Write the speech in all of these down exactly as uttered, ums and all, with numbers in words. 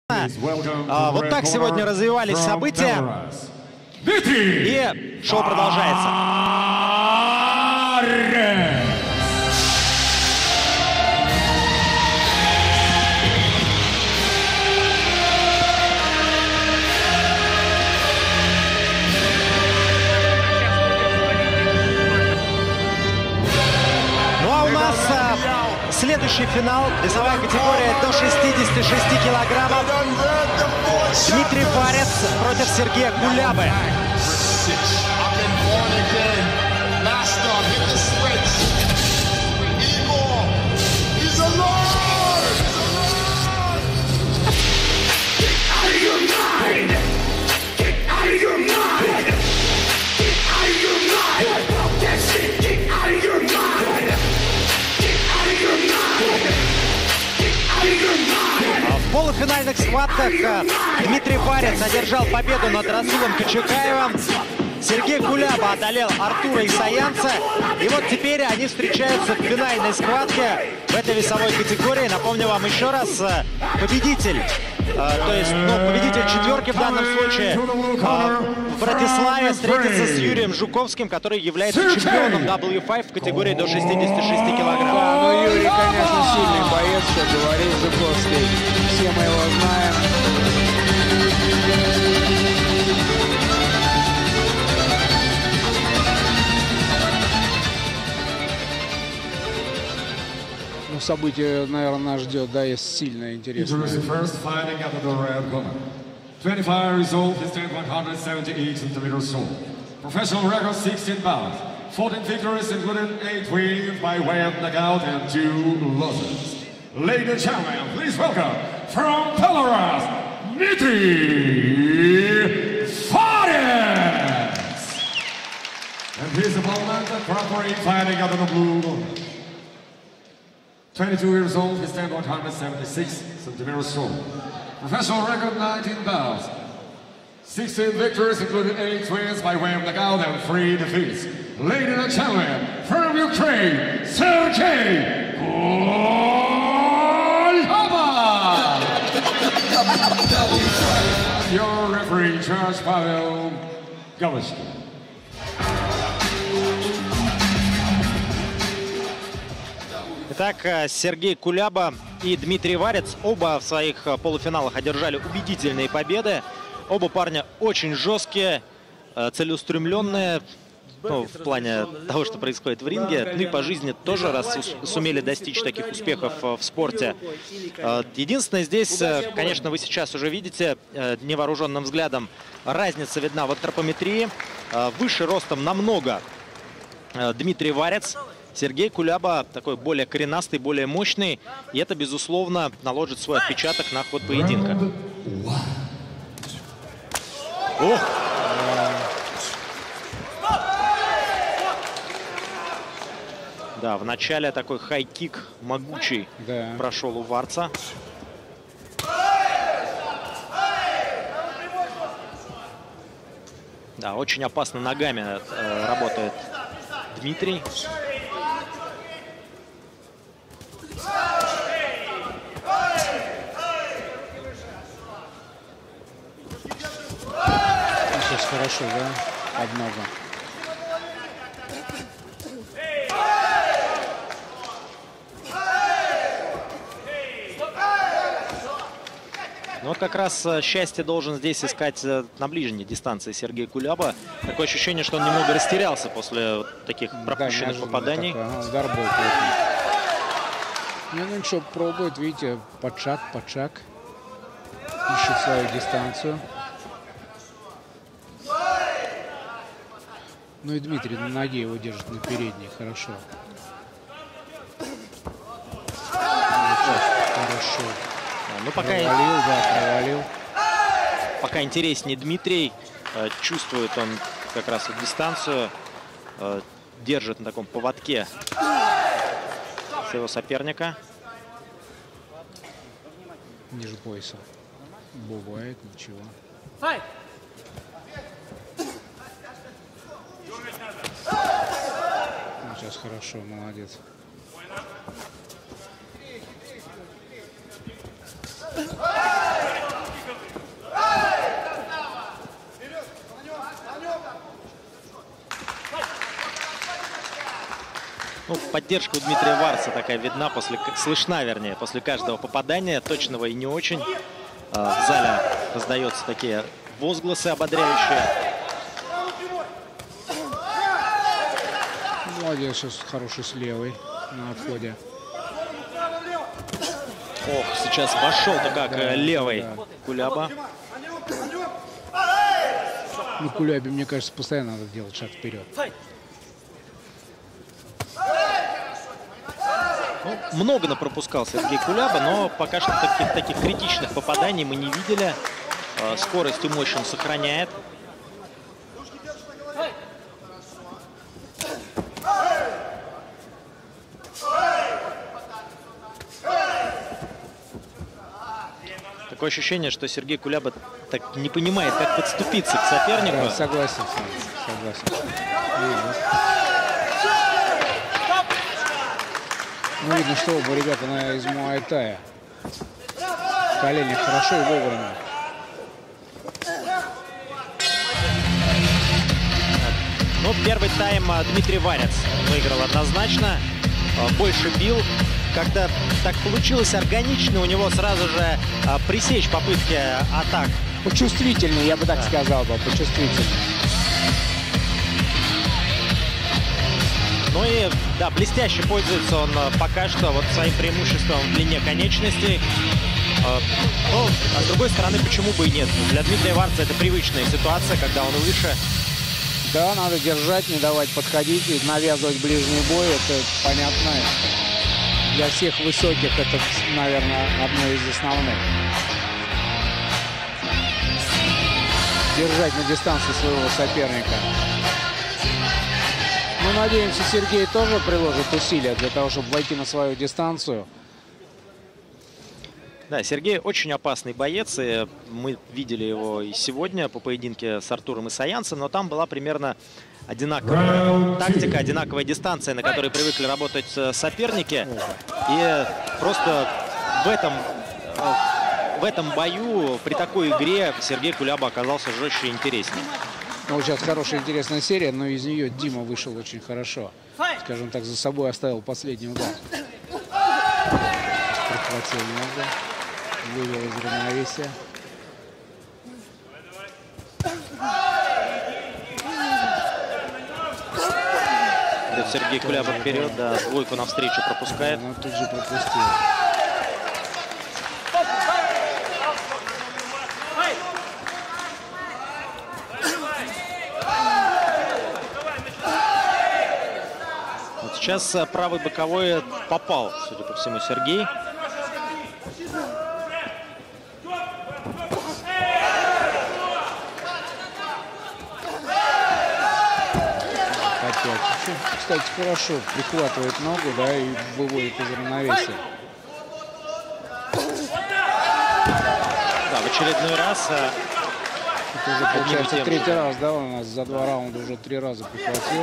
А, вот так сегодня развивались события. И шоу продолжается. Ну а у нас а, следующий финал. Весовая категория до шестидесяти шести килограммов. Дмитрий Варец против Сергея Кулябы. В полуфинальных схватках Дмитрий Варец одержал победу над Расулом Кочукаевым. Сергей Куляба одолел Артура Исаянца. И вот теперь они встречаются в финальной схватке в этой весовой категории. Напомню вам еще раз, победитель, то есть ну, победитель четверки в данном случае в Братиславе встретится с Юрием Жуковским, который является чемпионом дабл ю пять в категории до шестидесяти шести килограмм. Да, ну Юрий, конечно, сильный боец, что говорит Жуковский. Все мы его знаем. Ну, событие, наверное, нас ждет, да, есть сильно интересно. twenty-five years old, he stands one hundred seventy-eight centimeters tall. Professional record sixteen pounds. fourteen victories, including eight wins by way of knockout and two losses. Ladies and gentlemen, please welcome from Belarus, Dmitry Vardens! And his opponent, Krakow, fighting out of the blue. twenty-two years old, he stands one hundred seventy-six centimeters tall. Professional record nineteen bouts. sixteen victories, including eight wins by way of knockout and three defeats. Ladies and gentlemen, from Ukraine, Sergey Kulaба! Your referee, Charles Pavel Galishkin. Итак, Сергей Куляба и Дмитрий Варец оба в своих полуфиналах одержали убедительные победы. Оба парня очень жесткие, целеустремленные, ну, в плане того, что происходит в ринге. Ну и по жизни тоже раз сумели достичь таких успехов в спорте. Единственное, здесь, конечно, вы сейчас уже видите невооруженным взглядом, разница видна в антропометрии. Выше ростом намного Дмитрий Варец. Сергей Куляба такой более коренастый, более мощный. И это, безусловно, наложит свой отпечаток на ход поединка. Ох! Да, в начале такой хай-кик могучий, да, прошел у Варца. Да, очень опасно ногами э, работает Дмитрий. Сейчас хорошо, да? Одного. Ну вот как раз счастье должен здесь искать на ближней дистанции Сергей Куляба. Такое ощущение, что он немного растерялся после таких пропущенных, да, попаданий. Так, удар был. Ну, ну ничего, пробует, видите, под шаг, под шаг. Ищет свою дистанцию. Ну и Дмитрий на ноге его держит на передней, хорошо. Хорошо. Ну, пока, провалил, да, провалил. Пока интереснее Дмитрий. Чувствует он как раз вот дистанцию. Держит на таком поводке своего соперника. Ниже пояса. Бывает, ничего. Ну, сейчас хорошо, молодец. поддержка у Дмитрия Варца такая видна, после, слышна, вернее, после каждого попадания, точного и не очень. В зале раздаются такие возгласы ободряющие. Молодец, сейчас хороший с левой на отходе. Ох, сейчас вошел-то как да, левой да. Куляба. Ну, Кулябе, мне кажется, постоянно надо делать шаг вперед. Ну, много напропускал Сергей Куляба, но пока что таких, таких критичных попаданий мы не видели. Скорость и мощь он сохраняет. Такое ощущение, что Сергей Куляба так не понимает, как подступиться к сопернику. Да, согласен, согласен. Ну, видно, что оба ребята на, из Муай-Тая. Колени хорошо и вовремя. Ну, первый тайм Дмитрий Варец выиграл однозначно. Больше бил. Когда так получилось органично, у него сразу же а, пресечь попытки атак. Почувствительный, я бы так да. сказал бы, почувствительный. Ну и, да, блестяще пользуется он пока что вот своим преимуществом в длине конечностей. Но, а с другой стороны, почему бы и нет? Для Дмитрия Варца это привычная ситуация, когда он выше. Да, надо держать, не давать подходить и навязывать ближний бой, это понятно. Для всех высоких это, наверное, одно из основных. Держать на дистанции своего соперника. Мы надеемся, Сергей тоже приложит усилия для того, чтобы войти на свою дистанцию. Да, Сергей очень опасный боец. И мы видели его и сегодня по поединке с Артуром Исаянцем, но там была примерно одинаковая тактика, одинаковая дистанция, на которой привыкли работать соперники. И просто в этом, в этом бою, при такой игре, Сергей Куляба оказался жестче и интереснее. Ну, сейчас хорошая, интересная серия, но из нее Дима вышел очень хорошо. Скажем так, за собой оставил последний удар. Прихватил ногу, вывел из равновесия. Сергей Куляба вперед, да, двойку навстречу пропускает. Он тут же пропустил. Вот сейчас правый боковой попал, судя по всему, Сергей. Кстати, хорошо прихватывает ногу, да, и выводит из равновесия. Да, в очередной раз. Это уже получается третий раз, да, он у нас за два раунда уже три раза прихватил.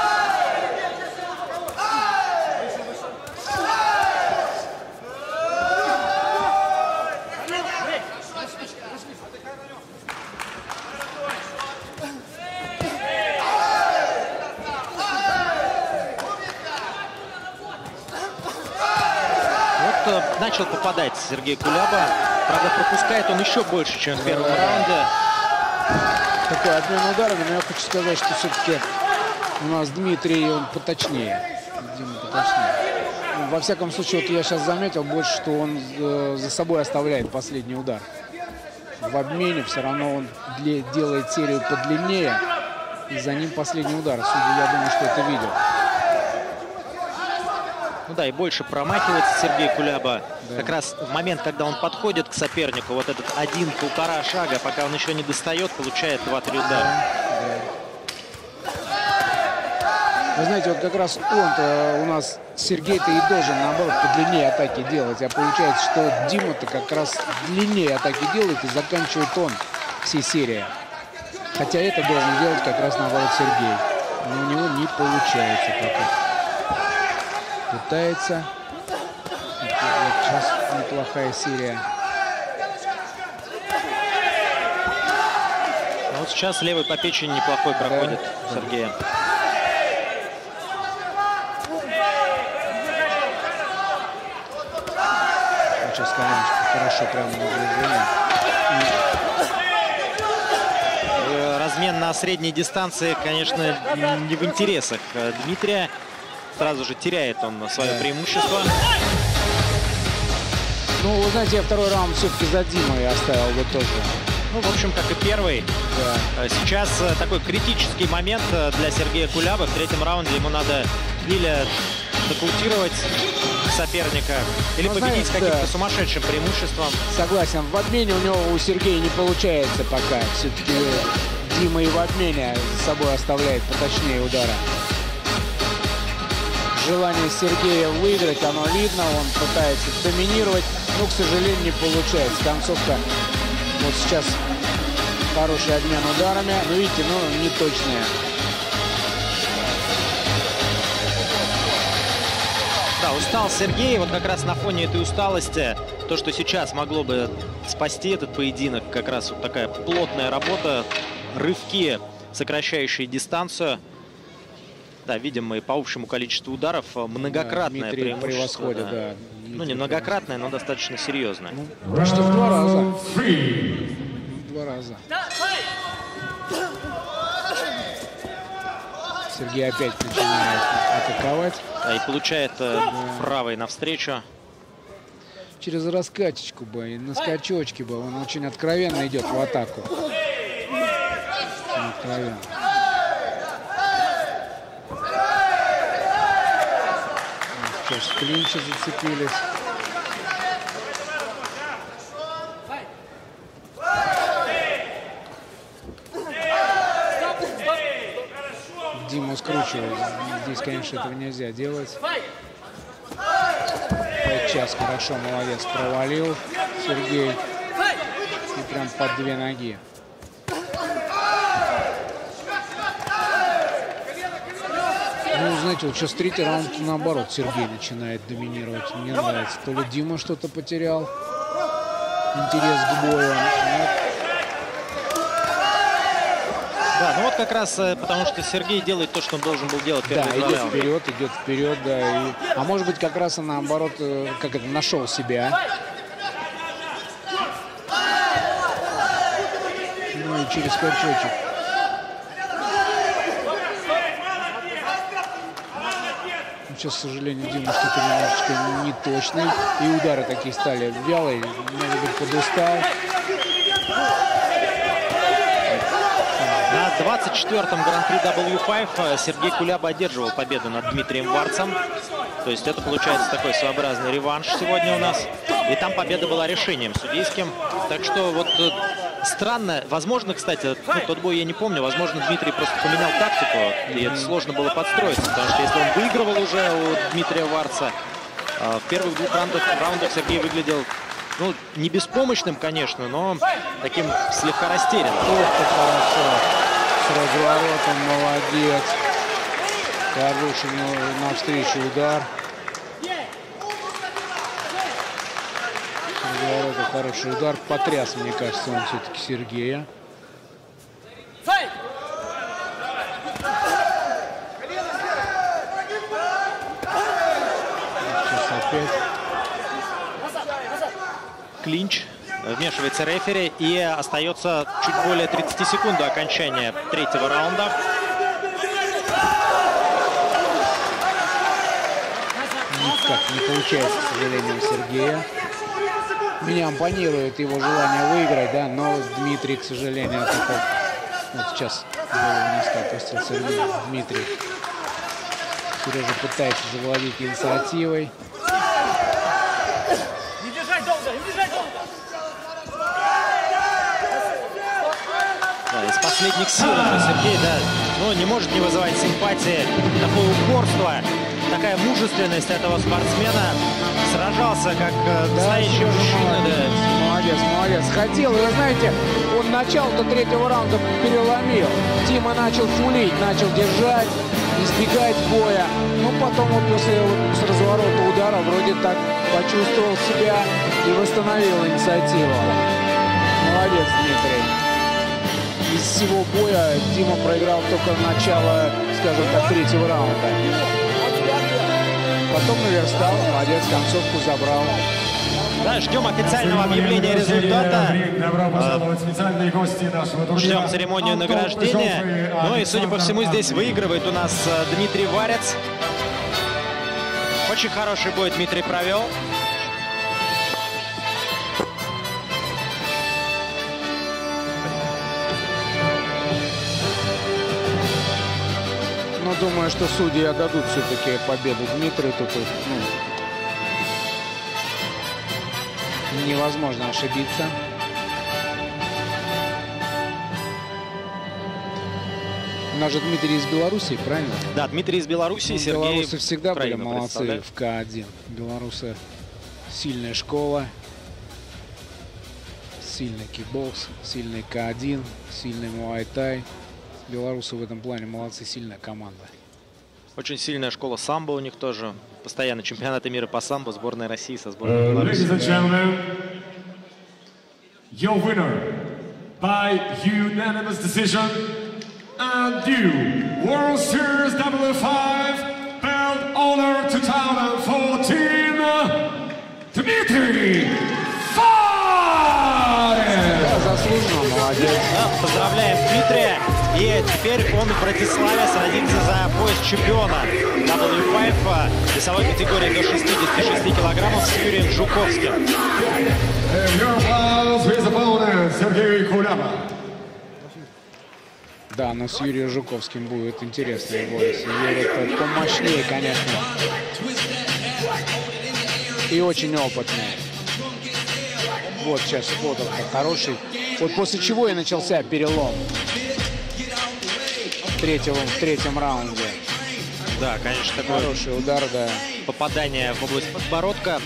Начал попадать Сергей Куляба. Правда, пропускает он еще больше, чем в первом раунде. Такой обмен ударами, но я хочу сказать, что все-таки у нас Дмитрий, он поточнее. Дима поточнее. Во всяком случае, вот я сейчас заметил больше, что он э, за собой оставляет последний удар. В обмене все равно он делает серию подлиннее, и за ним последний удар. Судя, я думаю, что это видел. Ну да, и больше промахивается Сергей Куляба. Да. Как раз в момент, когда он подходит к сопернику, вот этот один-полтора шага, пока он еще не достает, получает два-три удара. Да. Вы знаете, вот как раз он-то у нас, Сергей-то и должен, наоборот, подлиннее атаки делать. А получается, что Дима-то как раз длиннее атаки делает, и заканчивает он все серии. Хотя это должен делать как раз, наоборот, Сергей. Но у него не получается пока. Пытается. Вот сейчас неплохая серия. А вот сейчас левый по печени неплохой проходит, да, Сергея. коленочку. Хорошо, прямо на движение. Размен на средней дистанции, конечно, не в интересах Дмитрия. Сразу же теряет он свое да. преимущество. Ну, вы знаете, я второй раунд все-таки за Димой оставил бы тоже. Ну, в общем, как и первый. Да. Сейчас такой критический момент для Сергея Кулябы. В третьем раунде ему надо или нокаутировать соперника, или ну, победить с каким-то да. сумасшедшим преимуществом. Согласен. В обмене у него, у Сергея не получается пока. Все-таки Дима и в обмене за собой оставляет поточнее удара. Желание Сергея выиграть, оно видно. Он пытается доминировать, но, к сожалению, не получается. Концовка вот сейчас хороший обмен ударами. Но видите, ну, неточные. Да, устал Сергей. Вот как раз на фоне этой усталости, то, что сейчас могло бы спасти этот поединок, как раз вот такая плотная работа, рывки, сокращающие дистанцию. Да, видим мы по общему количеству ударов многократное да, преимущество. Да. Да. Ну, не многократное, но достаточно серьезное. Ну, почти в два раза. В два раза. Сергей опять начинает атаковать. Да, и получает да. правой навстречу. Через раскатечку бы, на скачочке бы. Он очень откровенно идет в атаку. Очень откровенно. Сейчас в клинче зацепились. Диму скручивает. Здесь, конечно, этого нельзя делать. Сейчас хорошо, молодец, провалил Сергей. И прям под две ноги. Ну, знаете, вот сейчас третий раунд, наоборот, Сергей начинает доминировать. Мне нравится. То ли Дима что-то потерял. Интерес к бою. Да, ну вот как раз потому, что Сергей делает то, что он должен был делать. Да, идет раунда. вперед, идет вперед, да. И, а может быть, как раз он наоборот, как это, нашел себя. Ну и через скачочек. Сейчас, к сожалению, Дима что-то немножечко неточный. И удары такие стали вялые. Может быть, подустал. На двадцать четвёртом гран-при дабл ю пять Сергей Куляба одерживал победу над Дмитрием Варцем. То есть это получается такой своеобразный реванш сегодня у нас. И там победа была решением судейским. Так что вот странно. Возможно, кстати, ну, тот бой я не помню. Возможно, Дмитрий просто поменял тактику. И это сложно было подстроиться. Потому что если он выигрывал уже у Дмитрия Варца, в первых двух раундах, раундах Сергей выглядел, ну, не беспомощным, конечно, но таким слегка растерянным. С разворотом, молодец. Хороший навстречу удар. С разворота хороший удар. Потряс, мне кажется, он все-таки Сергея. Сейчас опять. Клинч. Вмешивается рефери, и остается чуть более тридцати секунд до окончания третьего раунда. Никак не получается, к сожалению, у Сергея. Меня импонирует его желание выиграть, да, но Дмитрий, к сожалению, такой... Вот сейчас голову низко опустил Сергей, Дмитрий. Сережа пытается завладеть инициативой. Из последних сил уже Сергей, да, ну, не может не вызывать симпатии. Такое упорство, такая мужественность этого спортсмена. Сражался как да, настоящий мужчина. Молодец, да. молодец, молодец. Хотел, и вы знаете, он начало-то третьего раунда переломил. Дима начал фулить, начал держать, избегать боя. Но потом вот после вот, с разворота удара вроде так почувствовал себя и восстановил инициативу. Молодец, Дмитрий. Из всего боя Дима проиграл только начало, скажем так, третьего раунда. Потом наверстал, молодец, концовку забрал. Да, ждем официального объявления результата. Ждем церемонию награждения. Ну и, судя по всему, здесь выигрывает у нас Дмитрий Варец. Очень хороший бой Дмитрий провел. Но думаю, что судьи отдадут все-таки победу Дмитрию. Тут ну, невозможно ошибиться. У нас же Дмитрий из Беларуси, правильно? Да, Дмитрий из Беларуси. Ну, Сергей белорусы всегда были Украину молодцы в К один. Белорусы сильная школа, сильный кикбокс, сильный К один, сильный муай-тай. Белорусы в этом плане молодцы, сильная команда. Очень сильная школа самбо у них тоже. Постоянно чемпионаты мира по самбо, сборная России со сборной Беларуси. Ladies and gentlemen, your winner by unanimous decision and due World Series W five Belt Honor twenty fourteen, Дмитрий Варец! Да, заслуженно, молодец. Да, поздравляем Дмитрия. И теперь он в Братиславе сразится за пояс чемпиона дабл ю пять весовой категории до шестидесяти шести килограммов с Юрием Жуковским. Сергей Куляба. Да, но с Юрием Жуковским будет интересный бой. Юрий помощнее, конечно. И очень опытный. Вот сейчас фото хороший. Вот после чего и начался перелом. В третьем, в третьем раунде. Да, конечно, такой хороший удар, да. Попадание в область подбородка.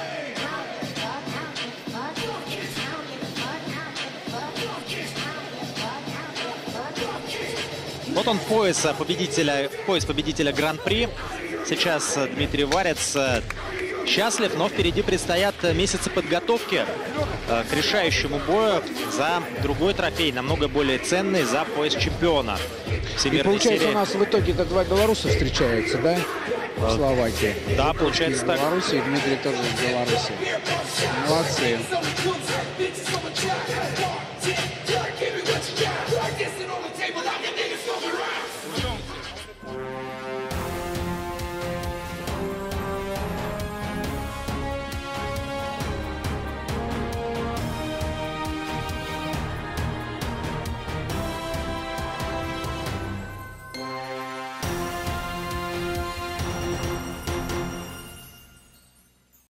Вот он пояс победителя, пояс победителя Гран-при. Сейчас Дмитрий Варец счастлив, но впереди предстоят месяцы подготовки к решающему бою за другой трофей, намного более ценный, за пояс чемпиона. И получается, серии. У нас в итоге-то два белоруса встречаются, да? В Словакии. Да, получается так. В Беларуси, и Дмитрий тоже из Беларуси. Молодцы.